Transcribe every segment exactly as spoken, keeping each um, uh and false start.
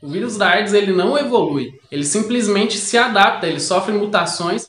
O vírus da AIDS ele não evolui, ele simplesmente se adapta, ele sofre mutações.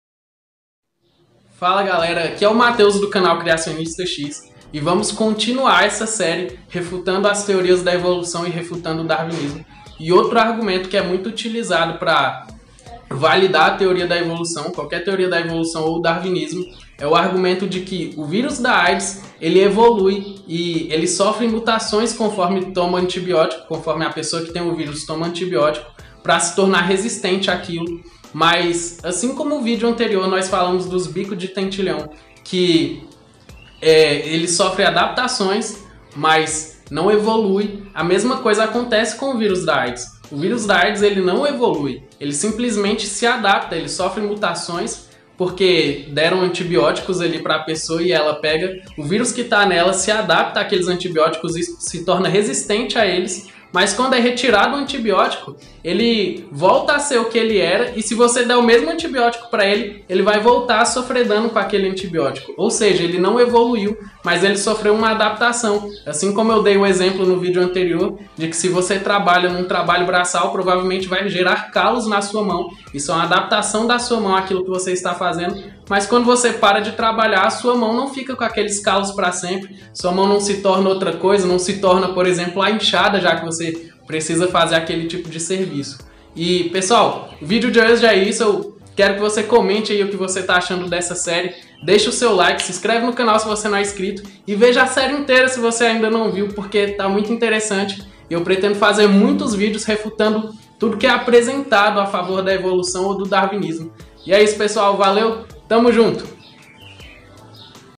Fala galera, aqui é o Matheus do canal Criacionista X e vamos continuar essa série refutando as teorias da evolução e refutando o darwinismo. E outro argumento que é muito utilizado para validar a teoria da evolução, qualquer teoria da evolução ou darwinismo, é o argumento de que o vírus da AIDS ele evolui e ele sofre mutações conforme toma antibiótico, conforme a pessoa que tem o vírus toma antibiótico, para se tornar resistente àquilo. Mas, assim como o vídeo anterior nós falamos dos bicos de tentilhão, que é, ele sofre adaptações, mas não evolui, a mesma coisa acontece com o vírus da AIDS. O vírus da AIDS ele não evolui, ele simplesmente se adapta, ele sofre mutações porque deram antibióticos ali para a pessoa e ela pega o vírus que está nela, se adapta àqueles antibióticos e se torna resistente a eles, mas quando é retirado o antibiótico, ele volta a ser o que ele era e se você der o mesmo antibiótico para ele, ele vai voltar a sofrer dano com aquele antibiótico. Ou seja, ele não evoluiu, mas ele sofreu uma adaptação. Assim como eu dei o exemplo no vídeo anterior, de que se você trabalha num trabalho braçal, provavelmente vai gerar calos na sua mão. Isso é uma adaptação da sua mão àquilo que você está fazendo, mas quando você para de trabalhar, a sua mão não fica com aqueles calos para sempre, sua mão não se torna outra coisa, não se torna, por exemplo, a inchada, já que você precisa fazer aquele tipo de serviço. E, pessoal, o vídeo de hoje é isso, eu quero que você comente aí o que você está achando dessa série, deixa o seu like, se inscreve no canal se você não é inscrito e veja a série inteira se você ainda não viu, porque está muito interessante e eu pretendo fazer muitos vídeos refutando tudo que é apresentado a favor da evolução ou do darwinismo. E é isso, pessoal, valeu, tamo junto!